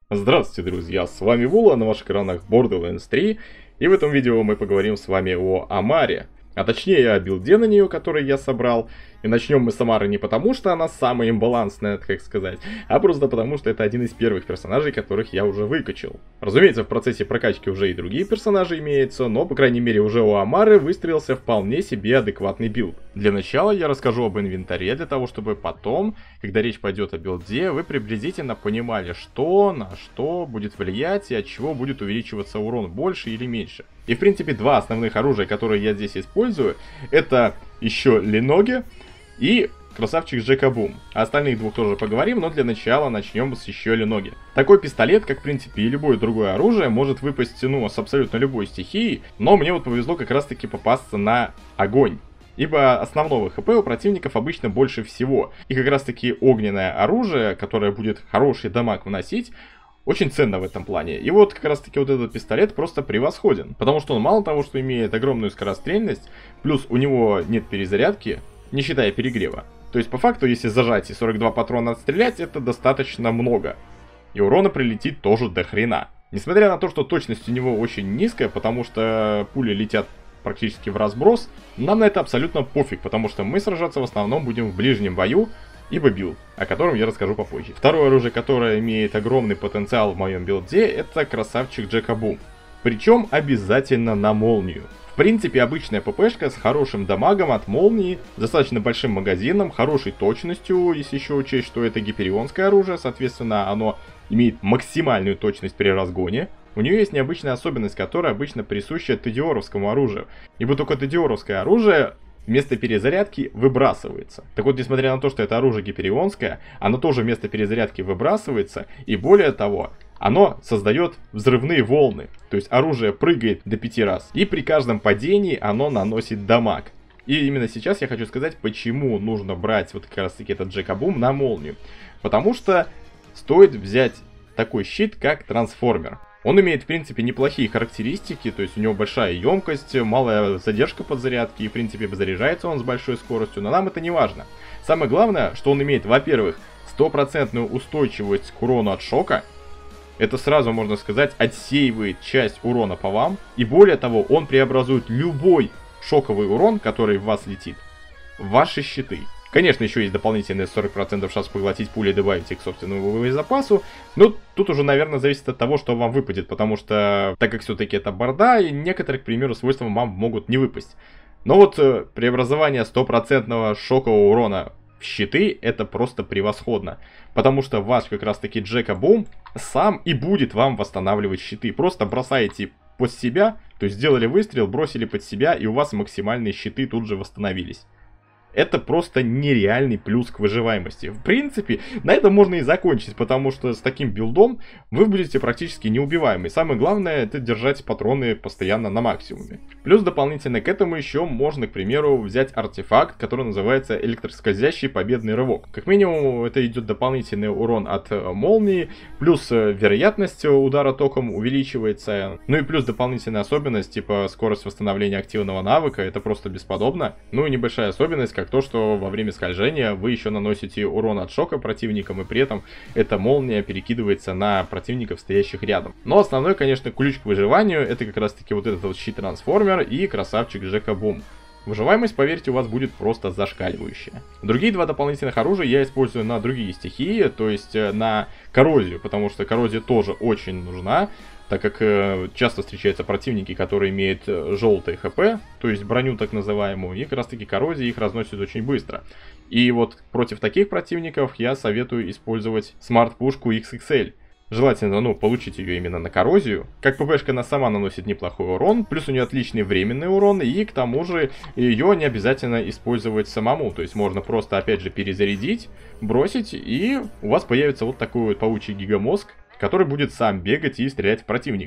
Здравствуйте, друзья, с вами Вула, на ваших экранах Borderlands 3, и в этом видео мы поговорим с вами о Амаре, а точнее о билде на нее, который я собрал. И начнем мы с Амары не потому, что она самая имбалансная, так сказать, а просто потому, что это один из первых персонажей, которых я уже выкачал. Разумеется, в процессе прокачки уже и другие персонажи имеются, но, по крайней мере, уже у Амары выстроился вполне себе адекватный билд. Для начала я расскажу об инвентаре, для того, чтобы потом, когда речь пойдет о билде, вы приблизительно понимали, что на что будет влиять и от чего будет увеличиваться урон больше или меньше. И, в принципе, два основных оружия, которые я здесь использую, это еще Леноги и красавчик Джекабум. О остальных двух тоже поговорим, но для начала начнем с еще Леноги. Такой пистолет, как в принципе и любое другое оружие, может выпасть с абсолютно любой стихии, но мне вот повезло как раз таки попасться на огонь. Ибо основного хп у противников обычно больше всего. И как раз таки огненное оружие, которое будет хороший дамаг вносить, очень ценно в этом плане. И вот как раз таки вот этот пистолет просто превосходен. Потому что он мало того, что имеет огромную скорострельность, плюс у него нет перезарядки, не считая перегрева. То есть по факту, если зажать и 42 патрона отстрелять, это достаточно много. И урона прилетит тоже до хрена. Несмотря на то, что точность у него очень низкая, потому что пули летят практически в разброс, нам на это абсолютно пофиг, потому что мы сражаться в основном будем в ближнем бою, ибо билд, о котором я расскажу попозже. Второе оружие, которое имеет огромный потенциал в моем билде, это красавчик Джекабум. Причем обязательно на молнию. В принципе, обычная ППшка с хорошим дамагом от молнии, достаточно большим магазином, хорошей точностью, если еще учесть, что это гиперионское оружие, соответственно, оно имеет максимальную точность при разгоне. У нее есть необычная особенность, которая обычно присуща тедиоровскому оружию. Ибо только тедиоровское оружие вместо перезарядки выбрасывается. Так вот, несмотря на то, что это оружие гиперионское, оно тоже вместо перезарядки выбрасывается, и более того, оно создает взрывные волны. То есть оружие прыгает до 5 раз, и при каждом падении оно наносит дамаг. И именно сейчас я хочу сказать, почему нужно брать вот как раз таки этот Джекабум на молнию. Потому что стоит взять такой щит, как трансформер. Он имеет, в принципе, неплохие характеристики, то есть у него большая емкость, малая задержка подзарядки, и, в принципе, заряжается он с большой скоростью, но нам это не важно. Самое главное, что он имеет, во-первых, стопроцентную устойчивость к урону от шока. Это сразу, можно сказать, отсеивает часть урона по вам, и более того, он преобразует любой шоковый урон, который в вас летит, в ваши щиты. Конечно, еще есть дополнительные 40% шанс поглотить пули и добавить их к собственному боезапасу. Но тут уже, наверное, зависит от того, что вам выпадет. Потому что, так как все-таки это борда, и некоторые, к примеру, свойства вам могут не выпасть. Но вот преобразование стопроцентного шокового урона в щиты, это просто превосходно. Потому что ваш как раз таки Джекабум сам и будет вам восстанавливать щиты. Просто бросаете под себя, то есть сделали выстрел, бросили под себя, и у вас максимальные щиты тут же восстановились. Это просто нереальный плюс к выживаемости. В принципе, на этом можно и закончить, потому что с таким билдом вы будете практически неубиваемы. Самое главное, это держать патроны постоянно на максимуме. Плюс дополнительно к этому еще можно, к примеру, взять артефакт, который называется электроскользящий победный рывок. Как минимум, это идет дополнительный урон от молнии, плюс вероятность удара током увеличивается. Ну и плюс дополнительная особенность, типа скорость восстановления активного навыка, это просто бесподобно. Ну и небольшая особенность, как то, что во время скольжения вы еще наносите урон от шока противникам, и при этом эта молния перекидывается на противников, стоящих рядом. Но основной, конечно, ключ к выживанию, это как раз таки вот этот вот щит-трансформер и красавчик Джекабум. Выживаемость, поверьте, у вас будет просто зашкаливающая. Другие два дополнительных оружия я использую на другие стихии, то есть на коррозию, потому что коррозия тоже очень нужна, так как часто встречаются противники, которые имеют желтые хп, то есть броню так называемую, и как раз таки коррозия их разносит очень быстро. И вот против таких противников я советую использовать смарт-пушку XXL. Желательно, получить ее именно на коррозию. Как ППшка она сама наносит неплохой урон, плюс у нее отличный временный урон, и к тому же ее не обязательно использовать самому. То есть можно просто, опять же, перезарядить, бросить, и у вас появится вот такой вот паучий гигамозг, который будет сам бегать и стрелять в противников.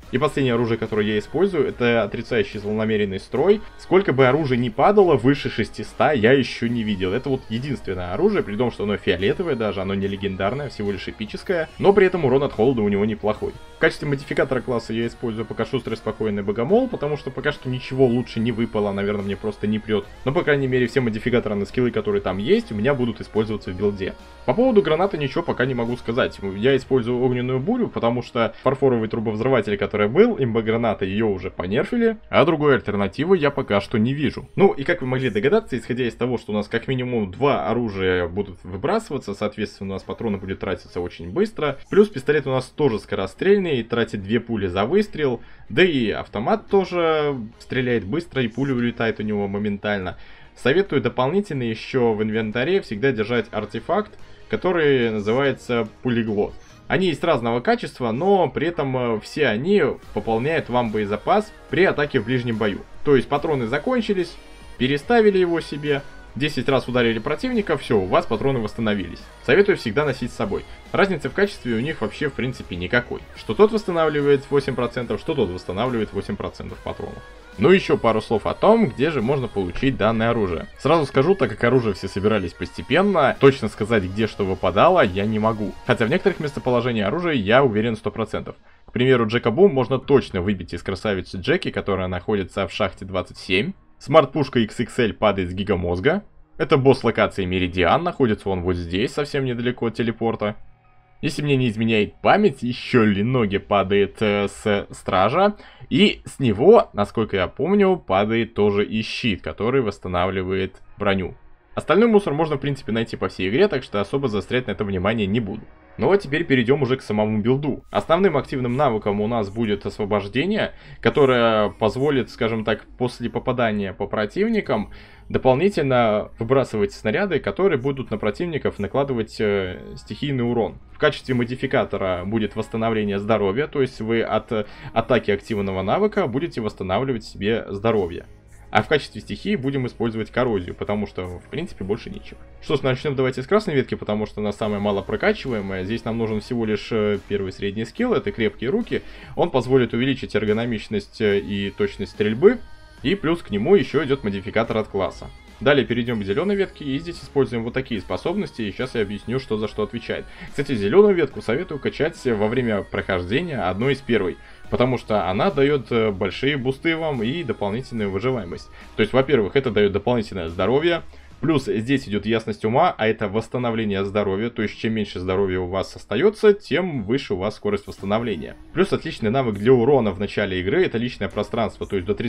И последнее оружие, которое я использую, это отрицающий злонамеренный строй. Сколько бы оружия ни падало, выше 600 я еще не видел. Это вот единственное оружие, при том, что оно фиолетовое даже, оно не легендарное, всего лишь эпическое. Но при этом урон от холода у него неплохой. В качестве модификатора класса я использую пока шустрый спокойный богомол, потому что пока что ничего лучше не выпало, наверное, мне просто не прет. Но, по крайней мере, все модификаторы на скиллы, которые там есть, у меня будут использоваться в билде. По поводу гранаты ничего пока не могу сказать. Я использую огненную бурю, потому что фарфоровый трубовзрыватель, который был, имба-граната, ее уже понерфили, а другой альтернативы я пока что не вижу. Ну и как вы могли догадаться, исходя из того, что у нас как минимум 2 оружия будут выбрасываться, соответственно, у нас патроны будут тратиться очень быстро. Плюс пистолет у нас тоже скорострельный, тратит 2 пули за выстрел, да и автомат тоже стреляет быстро и пуля улетает у него моментально. Советую дополнительно еще в инвентаре всегда держать артефакт, который называется пулеглот. Они есть разного качества, но при этом все они пополняют вам боезапас при атаке в ближнем бою. То есть патроны закончились, переставили его себе, 10 раз ударили противника, все, у вас патроны восстановились. Советую всегда носить с собой. Разницы в качестве у них вообще в принципе никакой. Что тот восстанавливает 8%, что тот восстанавливает 8% патронов. Ну и еще пару слов о том, где же можно получить данное оружие. Сразу скажу, так как оружие все собирались постепенно, точно сказать, где что выпадало, я не могу. Хотя в некоторых местоположениях оружия я уверен 100%. К примеру, Джека Бум можно точно выбить из красавицы Джеки, которая находится в шахте 27. Смарт-пушка XXL падает с гигамозга. Это босс локации Меридиан, находится он вот здесь, совсем недалеко от телепорта. Если мне не изменяет память, еще Леноги падает с стража. И с него, насколько я помню, падает тоже и щит, который восстанавливает броню. Остальной мусор можно, в принципе, найти по всей игре, так что особо заострять на это внимание не буду. Ну а теперь перейдем уже к самому билду. Основным активным навыком у нас будет освобождение, которое позволит, скажем так, после попадания по противникам дополнительно выбрасывать снаряды, которые будут на противников накладывать стихийный урон. В качестве модификатора будет восстановление здоровья, то есть вы от атаки активного навыка будете восстанавливать себе здоровье. А в качестве стихии будем использовать коррозию, потому что, в принципе, больше нечего. Что ж, начнем давайте с красной ветки, потому что она самая мало прокачиваемая. Здесь нам нужен всего лишь первый средний скилл, это крепкие руки. Он позволит увеличить эргономичность и точность стрельбы. И плюс к нему еще идет модификатор от класса. Далее перейдем к зеленой ветке, и здесь используем вот такие способности, и сейчас я объясню, что за что отвечает. Кстати, зеленую ветку советую качать во время прохождения одной из первой, потому что она дает большие бусты вам и дополнительную выживаемость. То есть, во-первых, это дает дополнительное здоровье, плюс здесь идет ясность ума, а это восстановление здоровья, то есть чем меньше здоровья у вас остается, тем выше у вас скорость восстановления. Плюс отличный навык для урона в начале игры, это личное пространство, то есть до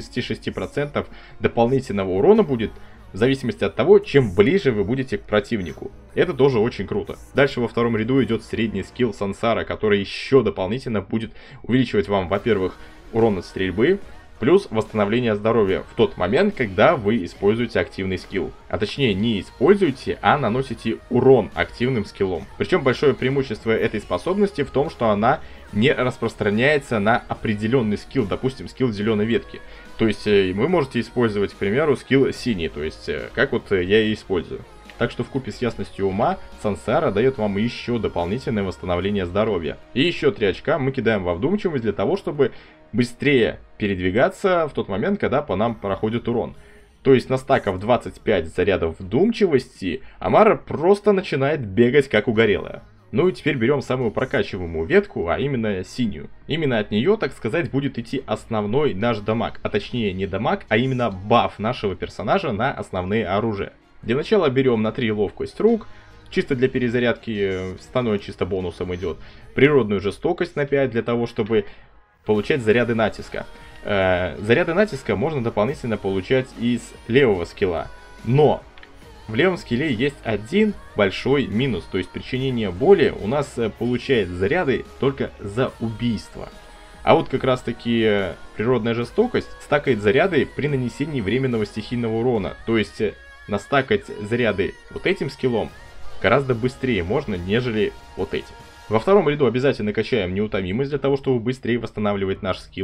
36% дополнительного урона будет, в зависимости от того, чем ближе вы будете к противнику. Это тоже очень круто. Дальше во втором ряду идет средний скилл Сансара, который еще дополнительно будет увеличивать вам, во-первых, урон от стрельбы, плюс восстановление здоровья в тот момент, когда вы используете активный скилл. А точнее не используете, а наносите урон активным скиллом. Причем большое преимущество этой способности в том, что она не распространяется на определенный скилл, допустим, скилл зеленой ветки. То есть вы можете использовать, к примеру, скилл синий, то есть как вот я и использую. Так что вкупе с ясностью ума Сансара дает вам еще дополнительное восстановление здоровья. И еще 3 очка мы кидаем во вдумчивость для того, чтобы быстрее передвигаться в тот момент, когда по нам проходит урон. То есть на стаков 25 зарядов вдумчивости Амара просто начинает бегать как угорелая. Ну и теперь берем самую прокачиваемую ветку, а именно синюю. Именно от нее, так сказать, будет идти основной наш дамаг. А точнее не дамаг, а именно баф нашего персонажа на основные оружия. Для начала берем на 3 ловкость рук. Чисто для перезарядки остальное чисто бонусом идет. Природную жестокость на 5 для того, чтобы получать заряды натиска. Заряды натиска можно дополнительно получать из левого скилла. Но в левом скилле есть один большой минус, то есть причинение боли у нас получает заряды только за убийство. А вот как раз таки природная жестокость стакает заряды при нанесении временного стихийного урона. То есть настакать заряды вот этим скиллом гораздо быстрее можно, нежели вот этим. Во втором ряду обязательно качаем неутомимость для того, чтобы быстрее восстанавливать наш скилл.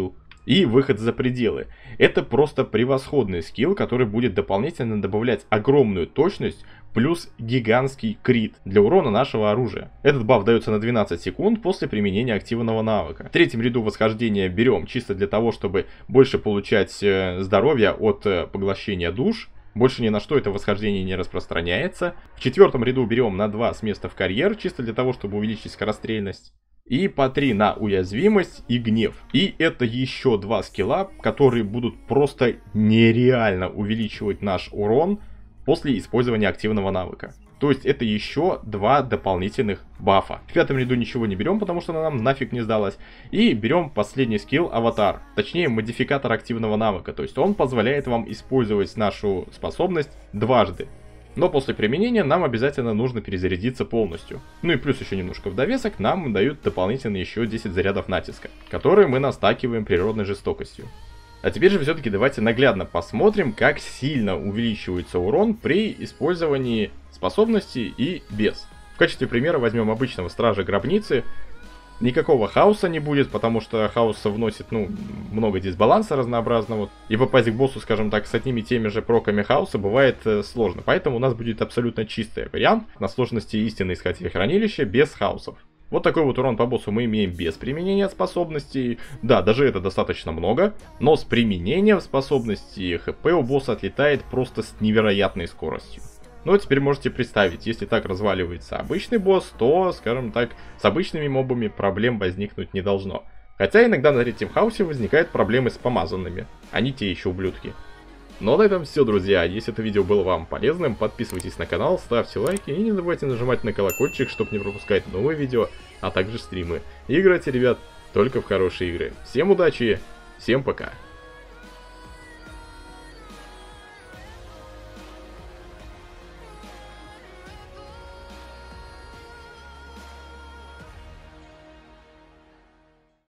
и выход за пределы. Это просто превосходный скилл, который будет дополнительно добавлять огромную точность плюс гигантский крит для урона нашего оружия. Этот баф дается на 12 секунд после применения активного навыка. В третьем ряду восхождения берем чисто для того, чтобы больше получать здоровья от поглощения душ. Больше ни на что это восхождение не распространяется. В четвертом ряду берем на 2 с места в карьер, чисто для того, чтобы увеличить скорострельность. И по 3 на уязвимость и гнев. И это еще 2 скилла, которые будут просто нереально увеличивать наш урон после использования активного навыка. То есть это еще 2 дополнительных бафа. В пятом ряду ничего не берем, потому что она нам нафиг не сдалась. И берем последний скилл аватар. Точнее модификатор активного навыка. То есть он позволяет вам использовать нашу способность дважды. Но после применения нам обязательно нужно перезарядиться полностью. Ну и плюс еще немножко в довесок нам дают дополнительно еще 10 зарядов натиска, которые мы настакиваем природной жестокостью. А теперь же все-таки давайте наглядно посмотрим, как сильно увеличивается урон при использовании способностей и без. В качестве примера возьмем обычного стража гробницы. Никакого хаоса не будет, потому что хаос вносит, много дисбаланса разнообразного. И попасть к боссу, скажем так, с одними и теми же проками хаоса бывает сложно. Поэтому у нас будет абсолютно чистый вариант на сложности истинной искателя хранилища без хаосов. Вот такой вот урон по боссу мы имеем без применения способностей. Да, даже это достаточно много. Но с применением способностей ХП у босса отлетает просто с невероятной скоростью. Ну а теперь можете представить, если так разваливается обычный босс, то, скажем так, с обычными мобами проблем возникнуть не должно. Хотя иногда на третьем хаосе возникают проблемы с помазанными. Они те еще ублюдки. Ну а на этом все, друзья. Если это видео было вам полезным, подписывайтесь на канал, ставьте лайки и не забывайте нажимать на колокольчик, чтобы не пропускать новые видео, а также стримы. И играйте, ребят, только в хорошие игры. Всем удачи, всем пока.